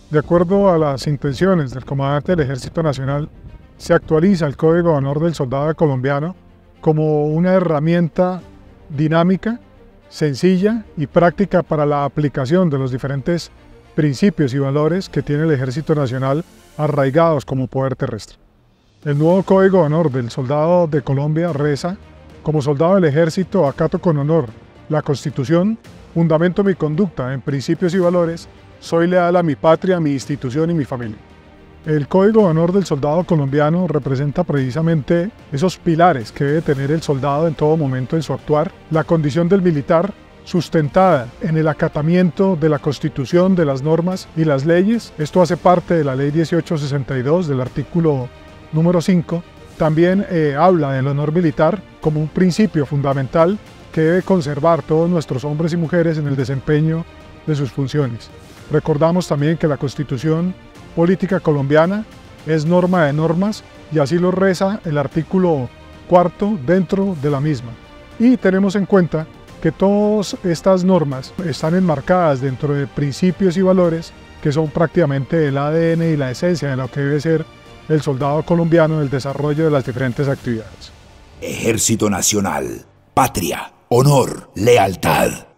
De acuerdo a las intenciones del comandante del Ejército Nacional, se actualiza el Código de Honor del Soldado Colombiano como una herramienta dinámica, sencilla y práctica para la aplicación de los diferentes principios y valores que tiene el Ejército Nacional arraigados como poder terrestre. El nuevo Código de Honor del Soldado de Colombia reza: como soldado del Ejército acato con honor la Constitución, fundamento mi conducta en principios y valores, soy leal a mi patria, a mi institución y mi familia. El Código de Honor del Soldado Colombiano representa precisamente esos pilares que debe tener el soldado en todo momento en su actuar, la condición del militar sustentada en el acatamiento de la Constitución, de las normas y las leyes. Esto hace parte de la Ley 1862 del artículo número 5. También habla del honor militar como un principio fundamental que debe conservar todos nuestros hombres y mujeres en el desempeño de sus funciones. Recordamos también que la Constitución Política Colombiana es norma de normas y así lo reza el artículo 4 dentro de la misma. Y tenemos en cuenta que todas estas normas están enmarcadas dentro de principios y valores que son prácticamente el ADN y la esencia de lo que debe ser el soldado colombiano en el desarrollo de las diferentes actividades. Ejército Nacional, patria, honor, lealtad.